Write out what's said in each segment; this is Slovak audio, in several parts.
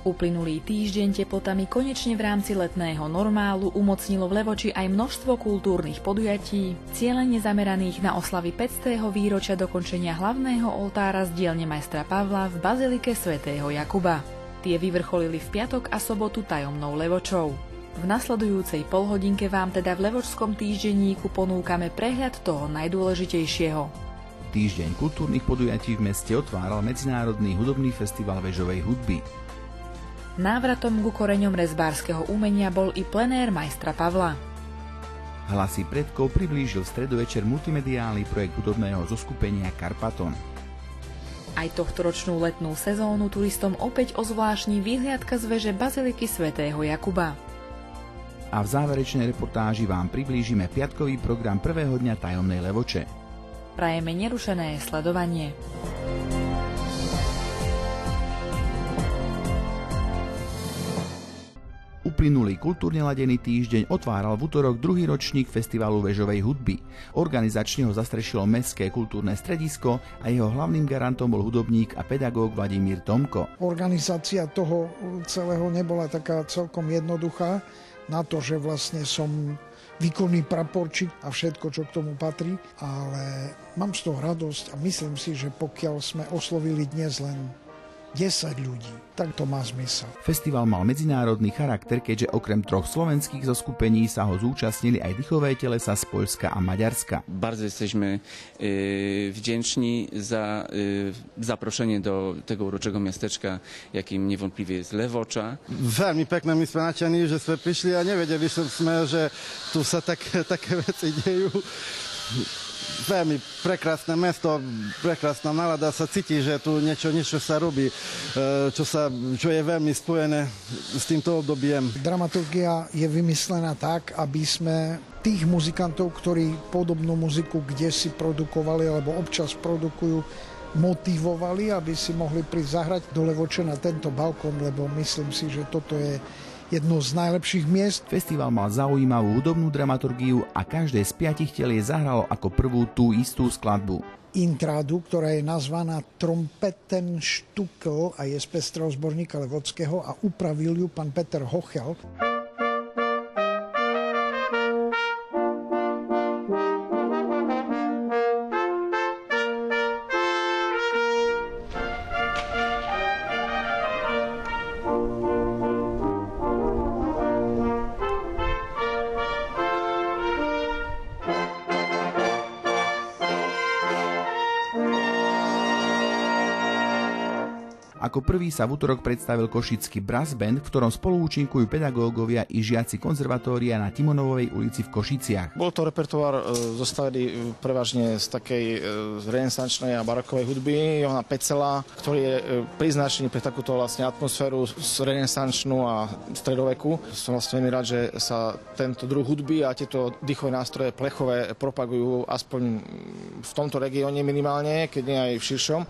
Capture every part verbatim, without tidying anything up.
Uplynulý týždeň teplotami konečne v rámci letného normálu umocnilo v Levoči aj množstvo kultúrnych podujatí, cielene zameraných na oslavy päťstého výročia dokončenia hlavného oltára z dielne majstra Pavla v bazilike svätého Jakuba. Tie vyvrcholili v piatok a sobotu tajomnou Levočou. V nasledujúcej polhodinke vám teda v Levočskom týždenníku ponúkame prehľad toho najdôležitejšieho. Týždeň kultúrnych podujatí v meste otváral Medzinárodný hudobný festival vežovej hudby. Návratom ku koreňom rezbárskeho umenia bol i plenér majstra Pavla. Hlasy predkov priblížil v stredovečer multimediálny projekt hudobného zoskupenia Karpaton. Aj tohtoročnú letnú sezónu turistom opäť ozvláštni výhliadka z veže baziliky svätého Jakuba. A v záverečnej reportáži vám priblížime piatkový program prvého dňa tajomnej Levoče. Prajeme nerušené sledovanie. Uplynulý kultúrne ladený týždeň otváral v utorok druhý ročník festivalu vežovej hudby. Organizačne ho zastrešilo Mestské kultúrne stredisko a jeho hlavným garantom bol hudobník a pedagóg Vladimír Tomko. Organizácia toho celého nebola taká celkom jednoduchá, na to, že vlastne som výkonný praporčík a všetko, čo k tomu patrí, ale mám z toho radosť a myslím si, že pokiaľ sme oslovili dnes len desať ľudí, tak to má zmysel. Festival mal medzinárodný charakter, keďže okrem troch slovenských zoskupení sa ho zúčastnili aj dychové telesa z Poľska a Maďarska. Bardzo jesteśmy e, wdzięczni za e, zaproszenie do tego uroczego miasteczka, jakim niewątpliwie jest Levocza. Veľmi pekne, my sme nadšení, že sme prišli a nevedeli sme, že tu sa tak, také veci dejú. Veľmi prekrásne mesto, prekrásna nálada, sa cíti, že tu niečo, niečo sa robí, čo, sa, čo je veľmi spojené s týmto obdobiem. Dramaturgia je vymyslená tak, aby sme tých muzikantov, ktorí podobnú muziku kdesi produkovali alebo občas produkujú, motivovali, aby si mohli prísť zahrať do Levoče na tento balkón, lebo myslím si, že toto je jedno z najlepších miest. Festival mal zaujímavú hudobnú dramaturgiu a každé z piatich telies zahralo ako prvú tú istú skladbu. Intrádu, ktorá je nazvaná Trompetenstückel a je z pestrého zborníka Levockého a upravil ju pán Peter Hochel. Ako prvý sa v utorok predstavil košický brass band, v ktorom spoluúčinkujú pedagógovia i žiaci konzervatória na Timonovovej ulici v Košiciach. Bol to repertoár zostavený prevažne z takej renesančnej a barokovej hudby Johana Pecela, ktorý je príznačný pre takúto vlastne atmosféru renesančnú a stredoveku. Som vlastne veľmi rád, že sa tento druh hudby a tieto dýchové nástroje plechové propagujú aspoň v tomto regióne minimálne, keď nie aj v širšom.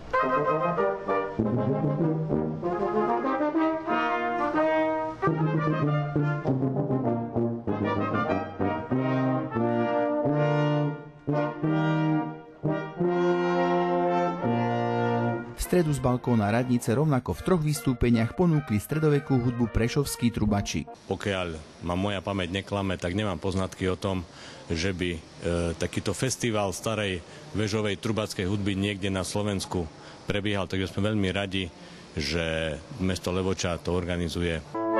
V stredu z balkóna radnice rovnako v troch vystúpeniach ponúkli stredovekú hudbu prešovskí trubači. Pokiaľ ma moja pamäť neklame, tak nemám poznatky o tom, že by e, takýto festival starej vežovej trubackej hudby niekde na Slovensku prebiehal, takže sme veľmi radi, že mesto Levoča to organizuje.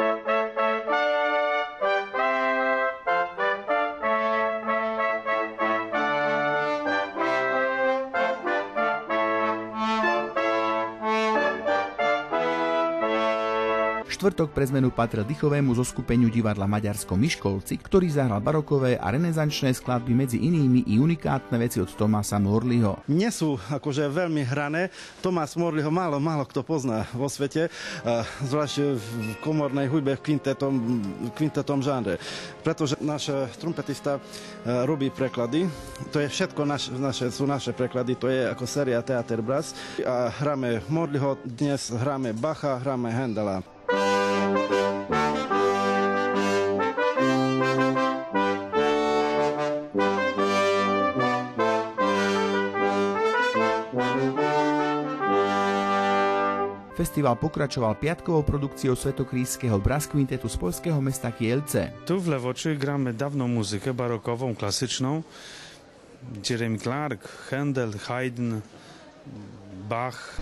Štvrtok pre zmenu patril dychovému zoskupeniu divadla Maďarsko Miškolci, ktorý zahral barokové a renesančné skladby, medzi inými i unikátne veci od Thomasa Morleyho. Nie sú akože veľmi hrané. Thomas Morleyho málo, málo kto pozná vo svete, zvlášť v komornej hudbe v kvintetom, kvintetom žánre. Pretože náš trumpetista robí preklady. To je všetko naš, naše, sú naše preklady, to je ako séria Theater Brass. A hráme Morleyho, dnes hráme Bacha, hráme Handela. Festival pokračoval piatkovou produkciou svetokríšskeho brass kvintetu z poľského mesta Kielce. Tu v Levoči gramy dawną muzykę barokową, klasyczną. Jeremy Clark, Handel, Haydn, Bach.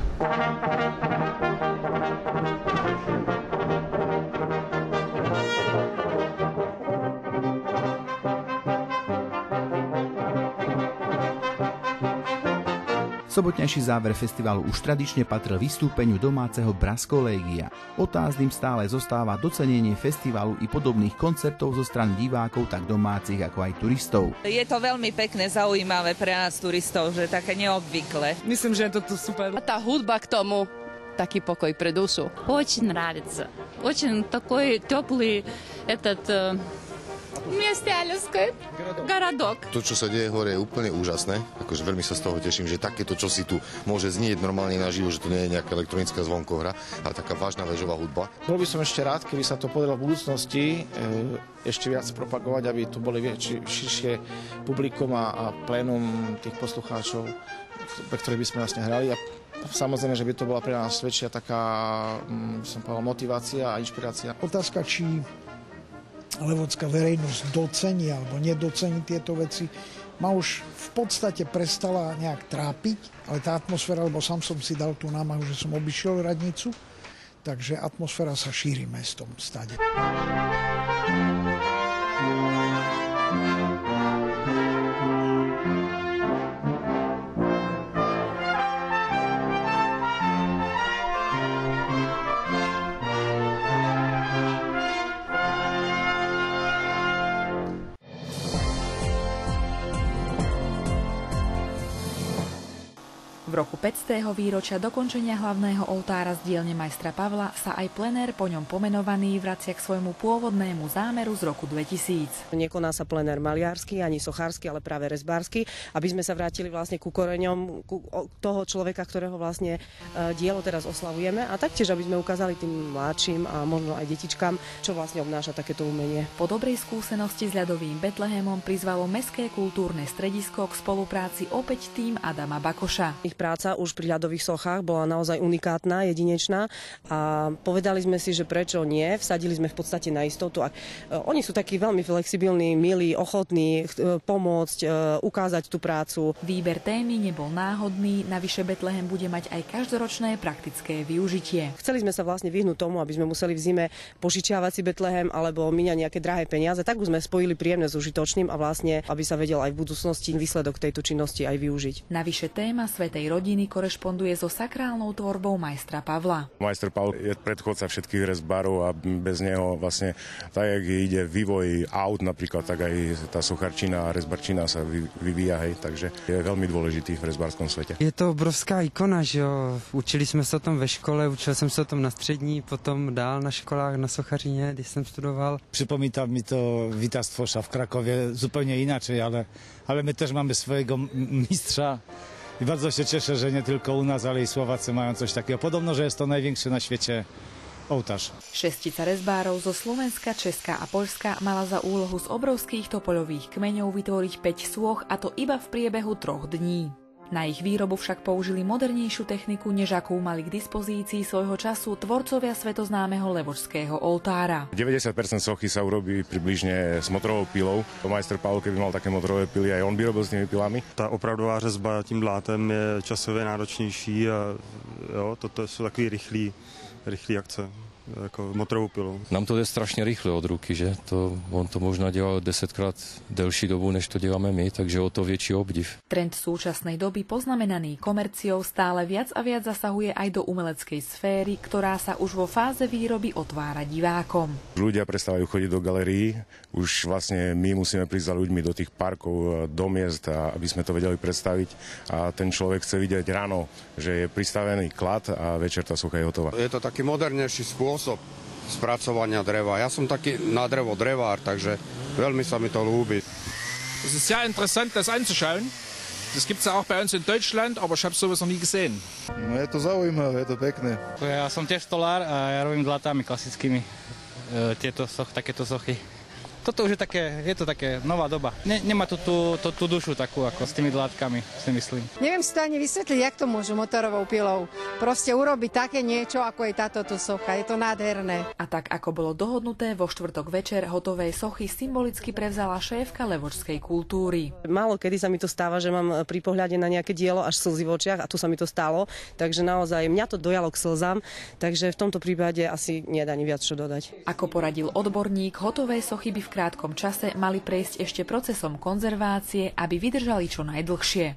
Sobotnejší záver festivalu už tradične patril vystúpeniu domáceho Brass Collegia. Otázným stále zostáva docenenie festivalu i podobných koncertov zo strany divákov, tak domácich ako aj turistov. Je to veľmi pekné, zaujímavé pre nás turistov, že také neobvyklé. Myslím, že je to tu super. A tá hudba k tomu, taký pokoj pre dušu. Очень нравится. Очень такой теплый этот... Miestiaľské. Garadok. To, čo sa deje hore, je úplne úžasné. Akože veľmi sa z toho teším, že takéto, čo si tu môže znieť normálne naživo, že to nie je nejaká elektronická zvonkohra, ale taká vážna väžová hudba. Bol by som ešte rád, keby sa to podarilo v budúcnosti e, ešte viac propagovať, aby tu boli väčšie, širšie publikum a, a plénum tých poslucháčov, pre ktorých by sme vlastne hrali. A samozrejme, že by to bola pre nás väčšia taká, hm, som povedal, motivácia a inšpirácia. Otázka, či levocká verejnosť docení alebo nedocení tieto veci, ma už v podstate prestala nejak trápiť, ale tá atmosféra, lebo sám som si dal tú námahu, že som obišiel radnicu, takže atmosféra sa šíri mestom stade. V roku päťstého výročia dokončenia hlavného oltára z dielne majstra Pavla sa aj plenér po ňom pomenovaný vracia k svojmu pôvodnému zámeru z roku dvetisíc. Nekoná sa plenér maliarsky, ani sochársky, ale práve rezbársky, aby sme sa vrátili vlastne ku koreňom ku toho človeka, ktorého vlastne dielo teraz oslavujeme, a taktiež, aby sme ukázali tým mladším a možno aj detičkám, čo vlastne obnáša takéto umenie. Po dobrej skúsenosti s ľadovým Betlehemom prizvalo Mestské kultúrne stredisko k spolupráci opäť tým Adama Bakoša. Práca už pri ľadových sochách bola naozaj unikátna, jedinečná a povedali sme si, že prečo nie. Vsadili sme v podstate na istotu. A oni sú takí veľmi flexibilní, milí, ochotní pomôcť, ukázať tú prácu. Výber témy nebol náhodný, navyše Betlehem bude mať aj každoročné praktické využitie. Chceli sme sa vlastne vyhnúť tomu, aby sme museli v zime požičiavať si Betlehem alebo míňať nejaké drahé peniaze. Tak už sme spojili príjemné s užitočným a vlastne, aby sa vedel aj v budúcnosti výsledok tejto činnosti aj využiť. Navyše téma svätej rodiny korešponduje so sakrálnou tvorbou majstra Pavla. Majster Pavel je predchodca všetkých rezbárov a bez neho vlastne, tak jak ide vývoj aut napríklad, tak aj tá socharčina a rezbarčina sa vyvíja, hej, takže je veľmi dôležitý v rezbárskom svete. Je to obrovská ikona, že jo. Učili jsme se o tom ve škole, učil jsem se o tom na střední, potom dál na školách na sochařině, když jsem studoval. Przypomina mi to Wittastwosza w Krakowie zupełnie inaczej, ale, ale my też mamy swojego mistrza. I bardzo się cieszę, że nie tylko u nas, ale i Słowacy mają coś takiego. Podobno, że jest to największy na świecie oltář. Šestica rezbárov zo Slovenska, Česka a Poľska mala za úlohu z obrovských topoľových kmeňov vytvoriť päť sôch, a to iba v priebehu troch dní. Na ich výrobu však použili modernejšiu techniku, než akú mali k dispozícii svojho času tvorcovia svetoznámeho levočského oltára. deväťdesiat percent sochy sa urobí približne s motorovou pilou. Majster Pavel, keby mal také motorové pily, aj on by robil s tými pilami. Ta opravdová řezba tím blátem je časově náročnější a jo, toto jsou takový rychlý, rychlý akce. Jako motorovou pilou. Nám to jde strašně rychle od ruky, že? To, on to možná dělal desetkrát delší dobu, než to děláme my, takže o to větší obdiv. Trend súčasnej doby, poznamenaný komerciou, stále viac a viac zasahuje aj do umeleckej sféry, ktorá sa už vo fáze výroby otvára divákom. Ľudia prestávajú chodiť do galérií, už vlastne my musíme prísť za ľuďmi do tých parkov, do miest, aby sme to vedeli predstaviť, a ten človek chce vidieť ráno, že je pristavený klad a večer tá socha je hotová. Je to taký modernejší spôsob spracovania dreva. Ja som taký na drevo drevár, takže veľmi sa mi to ľúbi. Es ist sehr interessant, das anzuschauen. Das gibt es ja auch bei uns in Deutschland, aber ich habe sowas noch nie gesehen. No, je to zaujímavé, je to pekné. Ja som tiež stolár a ja robím dlatami klasickými. E, tieto soch, takéto sochy. toto už je také, je to také nová doba. Ne, nemá tu tú, tú, tú dušu takú, ako s tými dlátkami, si myslím. Neviem si to ani vysvetliť, jak to môžu motorovou pilou. Proste urobiť také niečo, ako je táto tu socha. Je to nádherné. A tak, ako bolo dohodnuté, vo štvrtok večer hotovej sochy symbolicky prevzala šéfka levočskej kultúry. Málo kedy sa mi to stáva, že mám pri pohľade na nejaké dielo až slzy v očiach a tu sa mi to stalo. Takže naozaj mňa to dojalo k slzám, takže v tomto prípade asi nedá ani viac čo dodať. Ako poradil odborník, hotové sochy by v krátkom čase mali prejsť ešte procesom konzervácie, aby vydržali čo najdlhšie.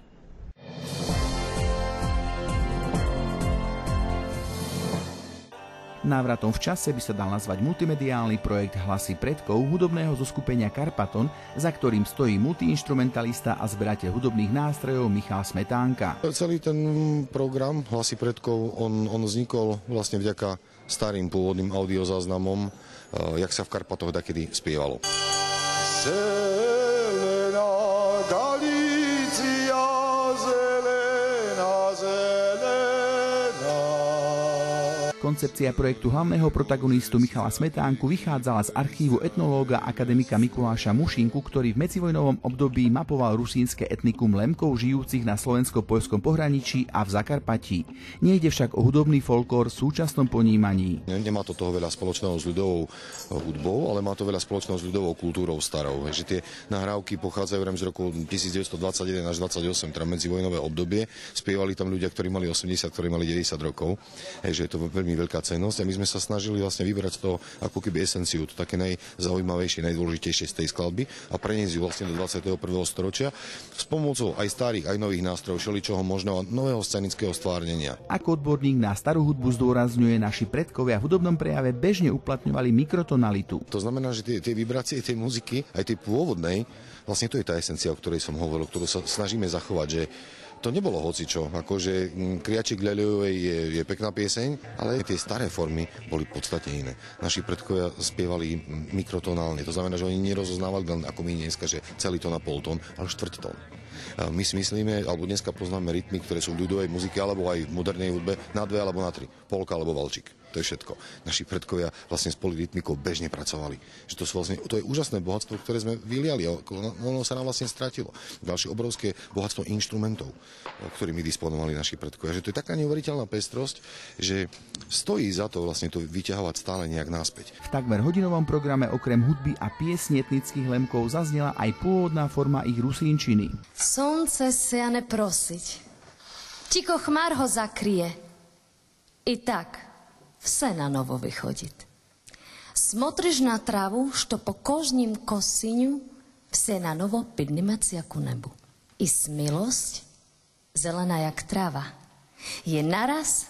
Návratom v čase by sa dal nazvať multimediálny projekt Hlasy predkov hudobného zoskupenia Karpaton, za ktorým stojí multiinstrumentalista a zberateľ hudobných nástrojov Michal Smetánka. Celý ten program Hlasy predkov, on, on vznikol vlastne vďaka starým pôvodným audiozáznamom, jak sa v Karpatoch dakedy spievalo. Zelená Galícia, zelená, zelená. Koncepcia projektu hlavného protagonistu Michala Smetánku vychádzala z archívu etnológa akademika Mikuláša Mušinku, ktorý v medzivojnovom období mapoval rusínske etnikum Lemkov žijúcich na slovensko-poľskom pohraničí a v Zakarpatí. Nejde však o hudobný folklór v súčasnom ponímaní. Nemá to toho veľa spoločného s ľudovou hudbou, ale má to veľa spoločného s ľudovou kultúrou starou. Že tie nahrávky pochádzajú z roku devätnásťstodvadsaťjeden až dvadsaťosem, teda medzivojnové obdobie. Spievali tam ľudia, ktorí mali osemdesiat, ktorí mali deväťdesiat rokov. Že je to veľmi veľká cenosť a my sme sa snažili vlastne vybrať z toho ako keby esenciu, to také najzaujímavejšie, najdôležitejšie z tej skladby a preniesť ju vlastne do dvadsiateho prvého storočia s pomocou aj starých, aj nových nástrojov, všeličoho možného nového scenického stvárnenia. Ako odborník na starú hudbu zdôrazňuje, naši predkovia v hudobnom prejave bežne uplatňovali mikrotonalitu. To znamená, že tie, tie vibrácie tej muziky, aj tej pôvodnej, vlastne to je tá esencia, o ktorej som hovoril, ktorú sa snažíme zachovať, že to nebolo hocičo, akože Kriačik Ľaľovej je, je pekná pieseň, ale tie staré formy boli v podstate iné. Naši predkovia spievali mikrotonálne, to znamená, že oni nerozoznávali len ako my dneska, že celý tón a pol tón, ale štvrť tón. My si myslíme, alebo dneska poznáme rytmy, ktoré sú v ľudovej muzike, alebo aj v modernej hudbe, na dve alebo na tri. Polka alebo valčík. To je všetko. Naši predkovia vlastne s polyrytmikou bežne pracovali. Že to, sú vlastne, to je úžasné bohatstvo, ktoré sme vyliali a ono sa nám vlastne stratilo. Ďalšie obrovské bohatstvo inštrumentov, ktorými disponovali naši predkovia. Že to je taká neuveriteľná pestrosť, že stojí za to vlastne to vyťahovať stále nejak náspäť. V takmer hodinovom programe okrem hudby a piesni etnických Lemkov zaznela aj pôvodná forma ich rusínčiny. Slnce siane prosiť, tiko chmár ho zakrie. I tak vse na novo vychodiť. Смотришь на траву, что по кожнім косиню все на novo підніметься ku nebu. I смілость, зелена jak tráva, je naraz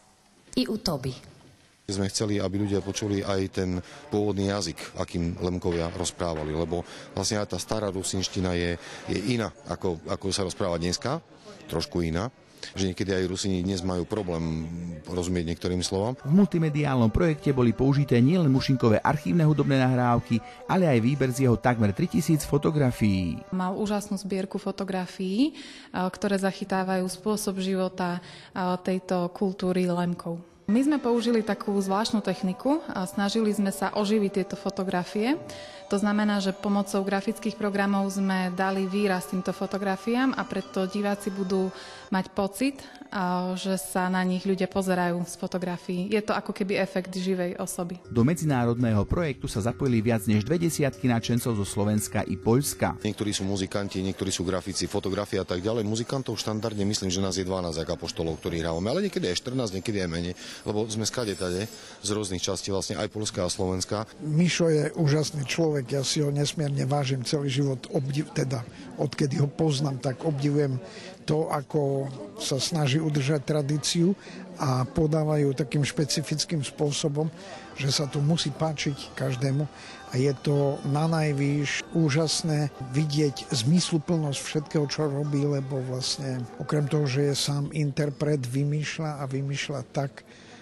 i u toby. Sme chceli, aby ľudia počuli aj ten pôvodný jazyk, akým Lemkovia rozprávali, lebo vlastne aj tá stará rusínština je, je iná, ako, ako sa rozpráva dneska, trošku iná. Že niekedy aj Rusíni dnes majú problém rozumieť niektorým slovám. V multimediálnom projekte boli použité nielen Mušinkové archívne hudobné nahrávky, ale aj výber z jeho takmer tritisíc fotografií. Mal úžasnú zbierku fotografií, ktoré zachytávajú spôsob života tejto kultúry Lemkov. My sme použili takú zvláštnu techniku a snažili sme sa oživiť tieto fotografie. To znamená, že pomocou grafických programov sme dali výraz týmto fotografiám a preto diváci budú mať pocit, že sa na nich ľudia pozerajú z fotografií. Je to ako keby efekt živej osoby. Do medzinárodného projektu sa zapojili viac než dve desiatky nadšencov zo Slovenska i Poľska. Niektorí sú muzikanti, niektorí sú grafici, fotografia a tak ďalej. Muzikantov štandardne myslím, že nás je dvanásť ako apoštolov, ktorí hrávame, ale niekedy aj štrnásť, niekedy aj menej, lebo sme skade tade z rôznych častí, vlastne aj Poľska a Slovenska. Mišo je úžasný človek, ja si ho nesmierne vážim celý život, obdiv, teda odkedy ho poznám, tak obdivujem to, ako sa snaží udržať tradíciu a podávajú takým špecifickým spôsobom, že sa to musí páčiť každému a je to na najvýš úžasné vidieť zmysluplnosť všetkého, čo robí, lebo vlastne okrem toho, že je sám interpret, vymýšľa a vymýšľa tak,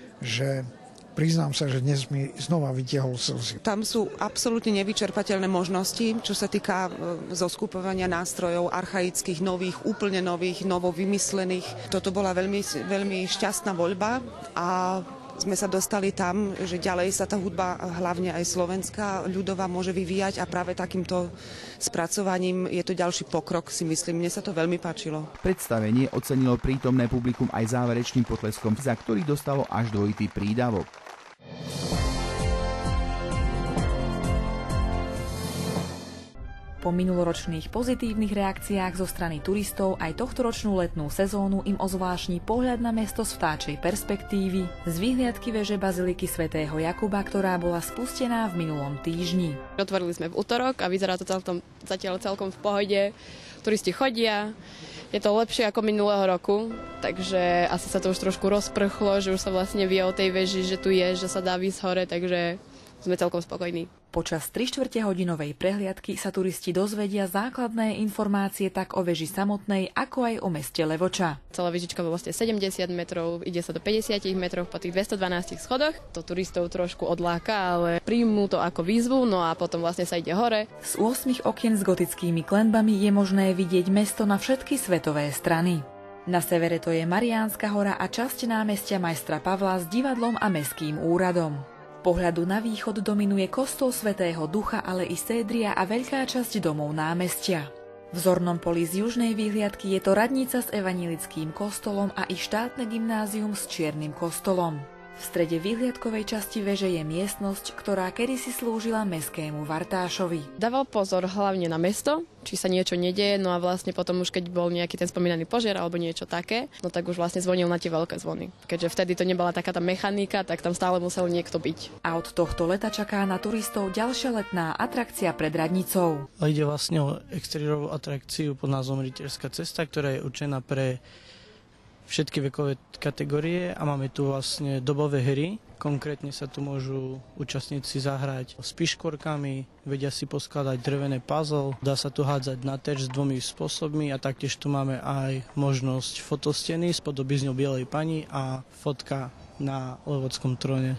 že priznám sa, že dnes mi znova vytiahol slzy. Tam sú absolútne nevyčerpateľné možnosti, čo sa týka zoskupovania nástrojov archaických, nových, úplne nových, novo vymyslených. Toto bola veľmi, veľmi šťastná voľba a sme sa dostali tam, že ďalej sa tá hudba, hlavne aj slovenská, ľudová, môže vyvíjať a práve takýmto spracovaním je to ďalší pokrok, si myslím. Mne sa to veľmi páčilo. Predstavenie ocenilo prítomné publikum aj záverečným potleskom, za ktorý dostalo až dvojitý prídavok. Po minuloročných pozitívnych reakciách zo strany turistov aj tohtoročnú letnú sezónu im ozvláštni pohľad na mesto z vtáčej perspektívy z vyhliadky veže baziliky svätého Jakuba, ktorá bola spustená v minulom týždni. Otvorili sme v utorok a vyzerá to celkom, zatiaľ celkom v pohode. Turisti chodia, je to lepšie ako minulého roku, takže asi sa to už trošku rozprchlo, že už sa vlastne vie o tej veži, že tu je, že sa dá výsť hore, takže sme celkom spokojní. Počas tri štvrte hodinovej prehliadky sa turisti dozvedia základné informácie tak o veži samotnej, ako aj o meste Levoča. Celá vežička má vlastne sedemdesiat metrov, ide sa do päťdesiat metrov po tých dvestodvanásť schodoch. To turistov trošku odláka, ale príjmú to ako výzvu, no a potom vlastne sa ide hore. Z ôsmich okien s gotickými klenbami je možné vidieť mesto na všetky svetové strany. Na severe to je Mariánska hora a časť námestia Majstra Pavla s divadlom a mestským úradom. Pohľadu na východ dominuje kostol svätého Ducha, ale i Sédria a veľká časť domov námestia. V zornom poli z južnej výhliadky je to radnica s evanjelickým kostolom a i štátne gymnázium s čiernym kostolom. V strede výhliadkovej časti veže je miestnosť, ktorá kedysi slúžila mestskému vartášovi. Dával pozor hlavne na mesto, či sa niečo nedeje, no a vlastne potom už keď bol nejaký ten spomínaný požiar alebo niečo také, no tak už vlastne zvonil na tie veľké zvony. Keďže vtedy to nebola taká tá mechanika, tak tam stále musel niekto byť. A od tohto leta čaká na turistov ďalšia letná atrakcia pred radnicou. Ide vlastne o exteriérovú atrakciu pod názvom Rytierská cesta, ktorá je určená pre všetky vekové kategórie a máme tu vlastne dobové hry. Konkrétne sa tu môžu účastníci zahrať s piškvorkami, vedia si poskladať drevené puzzle, dá sa tu hádzať na terč s dvomi spôsobmi a taktiež tu máme aj možnosť fotosteny s podobizňou Bielej pani a fotka na Levočskom tróne.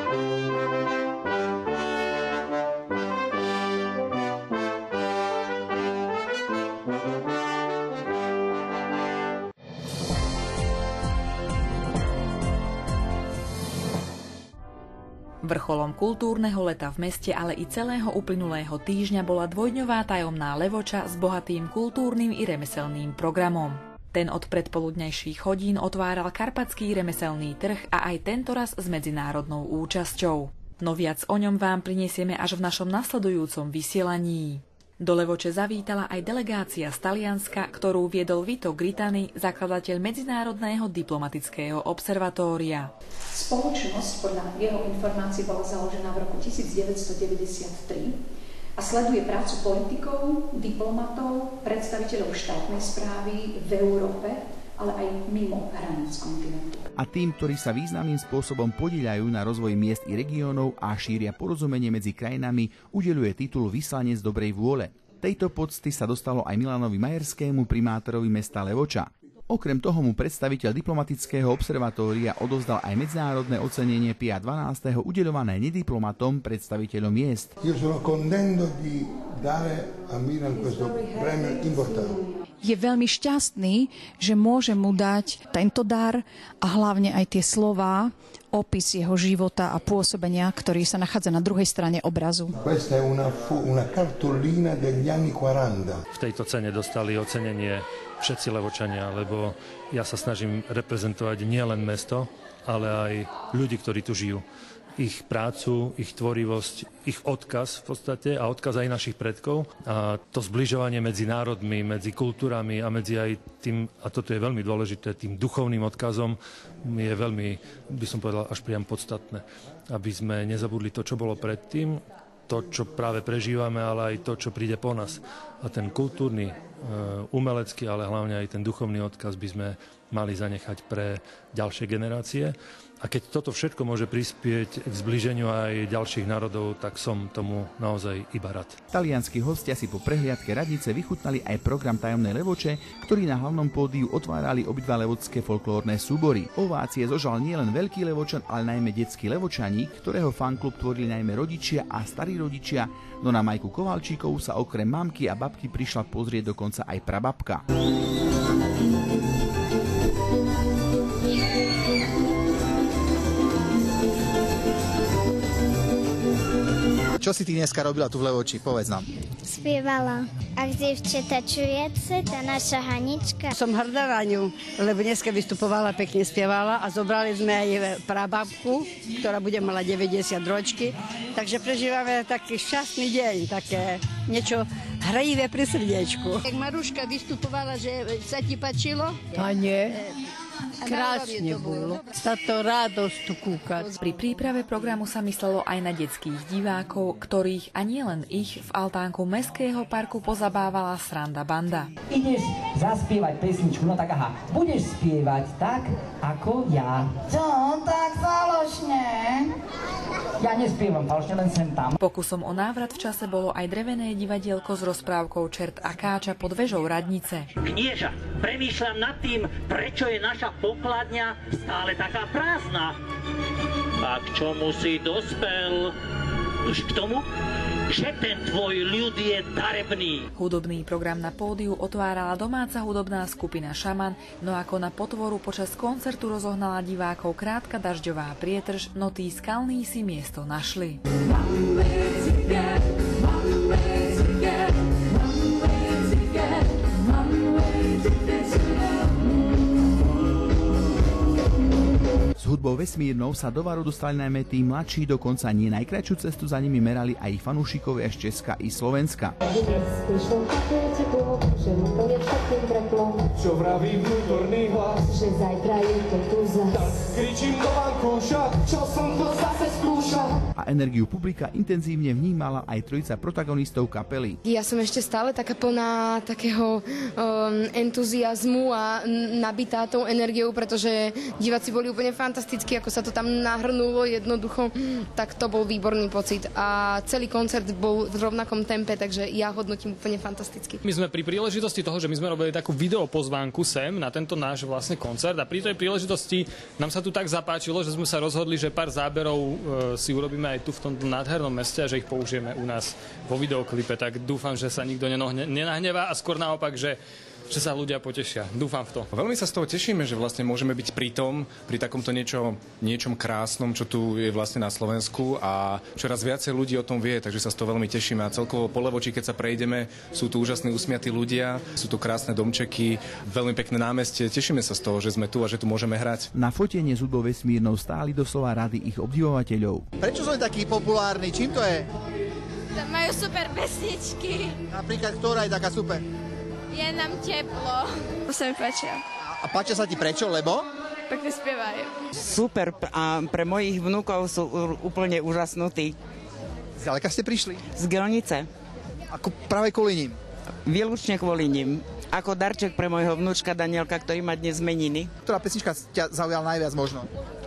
Vrcholom kultúrneho leta v meste, ale i celého uplynulého týždňa bola dvojdňová tajomná Levoča s bohatým kultúrnym i remeselným programom. Ten od predpoludnejších hodín otváral karpatský remeselný trh a aj tentoraz s medzinárodnou účasťou. No viac o ňom vám prinesieme až v našom nasledujúcom vysielaní. Do Levoče zavítala aj delegácia z Talianska, ktorú viedol Vito Gritani, zakladateľ Medzinárodného diplomatického observatória. Spoločnosť podľa jeho informácií bola založená v roku devätnásťstodeväťdesiattri a sleduje prácu politikov, diplomatov, predstaviteľov štátnej správy v Európe, ale aj mimo hraníc kontinentu. A tým, ktorí sa významným spôsobom podieľajú na rozvoj miest i regiónov a šíria porozumenie medzi krajinami, udeľuje titul Vyslanec dobrej vôle. Tejto pocty sa dostalo aj Milanovi Majerskému, primátorovi mesta Levoča. Okrem toho mu predstaviteľ diplomatického observatória odovzdal aj medzinárodné ocenenie Pia dvanásteho udeľované nediplomatom, predstaviteľom miest. Io sono contento di dare a Milan questo premio importante. Je veľmi šťastný, že môže mu dať tento dar a hlavne aj tie slová, opis jeho života a pôsobenia, ktorý sa nachádza na druhej strane obrazu. Questa è una, una cartolina degli anni quaranta. V tejto cene dostali ocenenie všetci Levočania, lebo ja sa snažím reprezentovať nielen mesto, ale aj ľudí, ktorí tu žijú. Ich prácu, ich tvorivosť, ich odkaz v podstate a odkaz aj našich predkov. A to zbližovanie medzi národmi, medzi kultúrami a medzi aj tým, a toto je veľmi dôležité, tým duchovným odkazom je veľmi, by som povedal, až priam podstatné. Aby sme nezabudli to, čo bolo predtým, to, čo práve prežívame, ale aj to, čo príde po nás. A ten kultúrny, umelecký, ale hlavne aj ten duchovný odkaz by sme mali zanechať pre ďalšie generácie. A keď toto všetko môže prispieť k zbliženiu aj ďalších národov, tak som tomu naozaj iba rád. Talianski hostia si po prehliadke radnice vychutnali aj program Tajomnej Levoče, ktorý na hlavnom pódiu otvárali obidva levočské folklórne súbory. Ovácie zožal nielen veľký Levočan, ale najmä detský Levočaník, ktorého fanklub tvorili najmä rodičia a starí rodičia, no na Majku Kovalčíkovú sa okrem mamky a babky prišla pozrieť dokonca aj prababka. čo si ty dneska robila tu v Levoči? Povedz nám. Spievala. Ak dievčata čujete, tá naša Hanička. Som hrdá na ňu, lebo dneska vystupovala, pekne spievala a zobrali sme aj prababku, ktorá bude mala deväťdesiat ročky. Takže prežívame taký šťastný deň, také niečo hrajivé pri srdiečku. Jak Maruška vystupovala, že sa ti páčilo? A nie. Krásne bolo. Táto radosť tu kúkať. Pri príprave programu sa myslelo aj na detských divákov, ktorých a nielen ich v altánku Mestského parku pozabávala sranda banda. Ideš zaspievať pesničku, no tak aha, budeš spievať tak, ako ja. Čo, tak falošne? Ja nespievam falošne, len sem tam. Pokusom o návrat v čase bolo aj drevené divadielko s rozprávkou Čert a káča pod vežou radnice. Knieža, premýšľam nad tým, prečo je naša pokladňa stále taká prázdna. A k čomu si dospel? Už k tomu, že ten tvoj ľud je darebný. Hudobný program na pódiu otvárala domáca hudobná skupina Šaman, no ako na potvoru počas koncertu rozohnala divákov krátka dažďová prietrž, no tí skalní si miesto našli. S hudbou vesmírnou sa do Varu dostali najmä tí mladší, dokonca nie najkračšiu cestu za nimi merali aj ich fanúšikovia z Česka i Slovenska. Čo vraví vnútorný hlas, že zajtra je to tu zas. Tak kričím do vankúša, čo som to zase skúšal. A energiu publika intenzívne vnímala aj trojica protagonistov kapely. Ja som ešte stále taká plná takého um, entuziazmu a nabitá tou energiou, pretože diváci boli úplne fantastickí, ako sa to tam nahrnulo jednoducho, tak to bol výborný pocit. A celý koncert bol v rovnakom tempe, takže ja hodnotím úplne fantasticky. My sme pri príležitosti toho, že my sme robili takú videopozvánku sem na tento náš vlastne koncert a pri tej príležitosti nám sa tu tak zapáčilo, že sme sa rozhodli, že pár záberov e, si urobíme aj tu v tomto nádhernom meste a že ich použijeme u nás vo videoklipe. Tak dúfam, že sa nikto nenahnevá a skôr naopak, že že sa ľudia potešia. Dúfam v to. Veľmi sa z toho tešíme, že vlastne môžeme byť pri tom, pri takomto niečo, niečom krásnom, čo tu je vlastne na Slovensku a čoraz viacej ľudí o tom vie, takže sa z toho veľmi tešíme. A celkovo po Levoči, keď sa prejdeme, sú tu úžasní usmiatí ľudia, sú tu krásne domčeky, veľmi pekné námestie. Tešíme sa z toho, že sme tu a že tu môžeme hrať. Na fotenie s hudbou vesmírnou stáli doslova rady ich obdivovateľov. Prečo sú takí populárni? Čím to je? Tam majú super pesničky. Napríklad, ktorá je taká super? Je nám teplo. To sa mi páčia. A páčia sa ti prečo, lebo? Pekne spievajú. Super a pre mojich vnúkov sú úplne úžasnutí. Zďaleka ste prišli? Z Gelnice. Ako práve kvôli ním? Výlučne kvôli ním. Ako darček pre môjho vnúčka Danielka, ktorý má dnes meniny. Ktorá pesnička ťa zaujala najviac možno?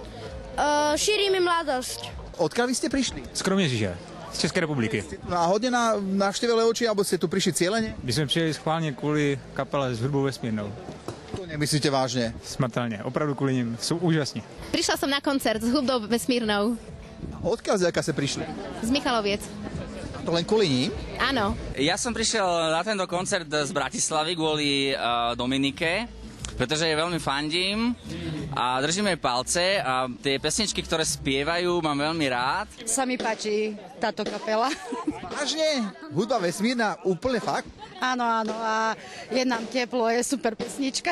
Uh, šírime mladosť. Odkiaľ vy ste prišli? Z Kroměříže. Z Českej republiky. No a hodne na návšteve Levoči, alebo ste tu prišli cieľene? My sme přijeli schválne kvôli kapele s hudbou vesmírnou. To nemyslíte vážne? Smrteľne, opravdu kvôli nim. Sú úžasní. Prišla som na koncert s hudbou vesmírnou. Odkiaľ zďaleka ste prišli? Z Michaloviec. To len kvôli ním? Áno. Ja som prišiel na tento koncert z Bratislavy kvôli uh, Dominike, pretože jej veľmi fandím a držím jej palce a tie pesničky, ktoré spievajú, mám veľmi rád. Sa mi páči táto kapela. Vážne? Hudba vesmírna, úplne fakt? Áno, áno a je nám teplo, je super pesnička.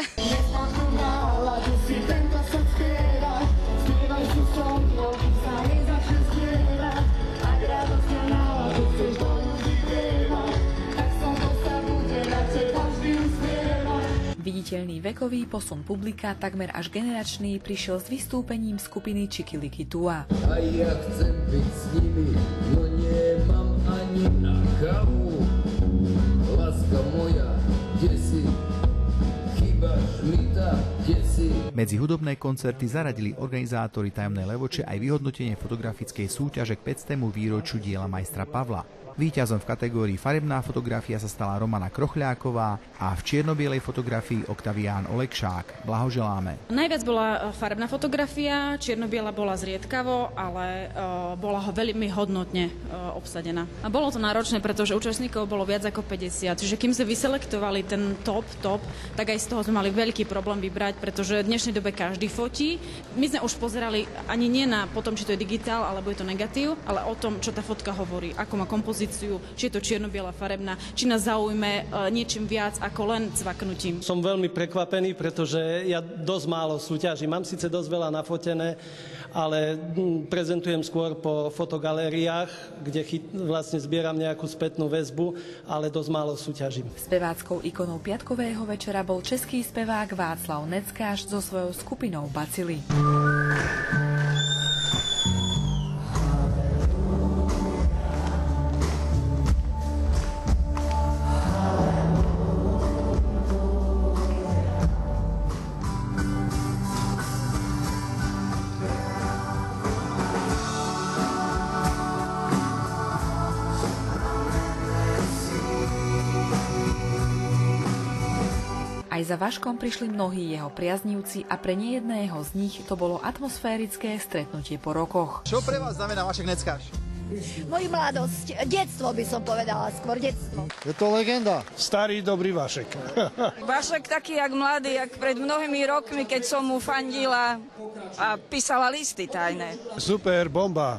Viditeľný vekový posun publika, takmer až generačný, prišiel s vystúpením skupiny Čikiliky Tua. A ja chcem byť s nimi, no nemám ani na kávu. Láska moja, kde si? Chýbaš mi tá, kde si? Medzi hudobné koncerty zaradili organizátori Tajomnej Levoče aj vyhodnotenie fotografickej súťaže k päťstému výročiu diela majstra Pavla. Víťazom v kategórii farebná fotografia sa stala Romana Krochľáková a v čierno-bielej fotografii Oktavián Olekšák. Blahoželáme. Najviac bola farebná fotografia, čierno-biela bola zriedkavo, ale uh, bola ho veľmi hodnotne uh, obsadená. A bolo to náročné, pretože účastníkov bolo viac ako päťdesiat. Čiže kým sme vyselektovali ten top, top, tak aj z toho sme mali veľký problém vybrať, pretože dnešné dnešnej dobe každý fotí. My sme už pozerali ani nie na potom, či to je digitál, alebo je to negatív, ale o tom, čo tá fotka hovorí, ako má kompozíciu, či je to čierno-biela farebná, či nás zaujme niečím viac ako len cvaknutím. Som veľmi prekvapený, pretože ja dosť málo súťažím. Mám síce dosť veľa nafotené, ale prezentujem skôr po fotogalériách, kde chyt, vlastne zbieram nejakú spätnú väzbu, ale dosť málo súťažím. Speváckou ikonou piatkového večera bol český spevák Václav Neckáš so svojou skupinou Bacily. Aj za Vaškom prišli mnohí jeho priaznivci a pre nejedného z nich to bolo atmosférické stretnutie po rokoch. Čo pre vás znamená Vašek Neckáš? Moju mladosť, detstvo by som povedala, skôr detstvo. Je to legenda. Starý dobrý Vašek. Vašek taký jak mladý, jak pred mnohými rokmi, keď som mu fandila a písala listy tajné. Super, bomba.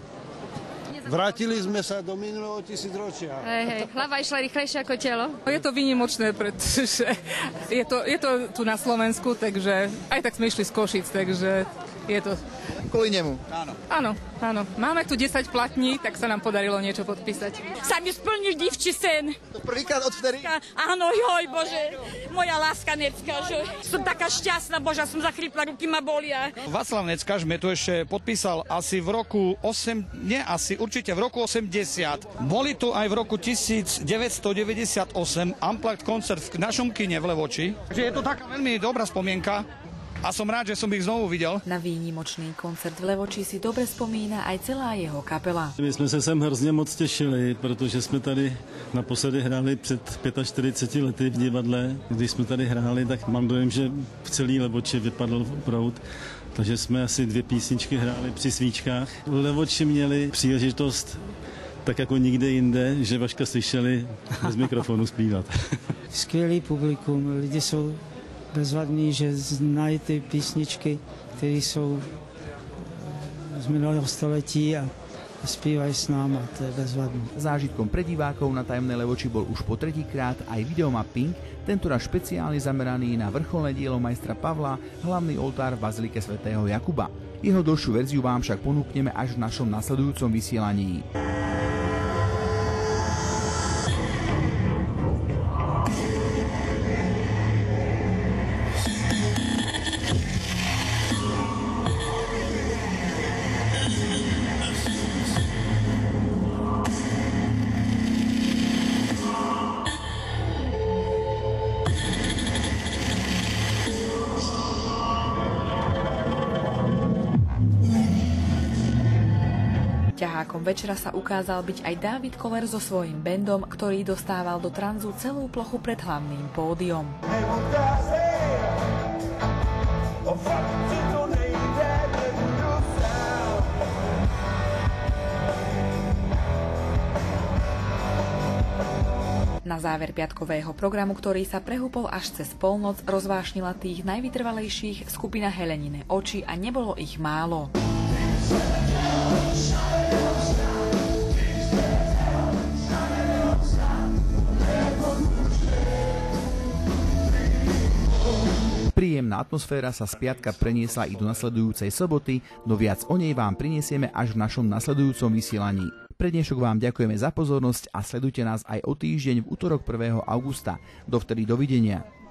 Vrátili sme sa do minulého tisícročia. Hej, hej, hlava išla rýchlejšie ako telo. Je to výnimočné, pretože je to, je to tu na Slovensku, takže aj tak sme išli z Košic, takže je to... Kvôli nemu. Áno. Áno, áno. Máme tu desať platní, tak sa nám podarilo niečo podpísať. Sa mi splnil divčí sen. To prvýkrát odvtedy? Áno, joj, Bože, moja láska Necká, že som taká šťastná, Bože, som zachrypla, ruky ma bolia. Václav Neckáš mi to ešte podpísal asi v roku osem, nie asi, určite v roku osemdesiat. Boli tu aj v roku devätnásťstodeväťdesiatosem Unplugged koncert v našom kine v Levoči. Takže je to taká veľmi dobrá spomienka. A som rád, že som ich znovu videl. Na výnimočný koncert v Levoči si dobre spomína aj celá jeho kapela. My jsme se sem hrozně moc těšili, protože jsme tady naposledy hráli před čtyřiceti pěti lety v divadle. Když jsme tady hráli, tak mám dojem, že v celý Levoči vypadl proud. Takže jsme asi dvě písničky hráli při svíčkách. V Levoči měli příležitost tak jako nikde jinde, že Vaška slyšeli bez mikrofonu zpívat. Skvělý publikum, lidi jsou bezvadný, že znají ty písničky, které jsou z minulého století a zpívají s náma, to je bezvadný. Zážitkom pre divákov na Tajomnej Levoči bol už po tretíkrát aj videomapping, tentoraz špeciálne zameraný na vrcholné dielo majstra Pavla, hlavný oltár v bazilike svätého Jakuba. Jeho dlhšiu verziu vám však ponúkneme až v našom nasledujúcom vysielaní. Ťahákom večera sa ukázal byť aj Dávid Koller so svojím bandom, ktorý dostával do tranzu celú plochu pred hlavným pódium. Na záver piatkového programu, ktorý sa prehúpol až cez polnoc, rozvášnila tých najvytrvalejších skupina Helenine oči a nebolo ich málo. Príjemná atmosféra sa z piatka preniesla i do nasledujúcej soboty, no viac o nej vám prinesieme až v našom nasledujúcom vysielaní. Pre dnešok vám ďakujeme za pozornosť a sledujte nás aj o týždeň v utorok prvého augusta. Dovtedy dovidenia.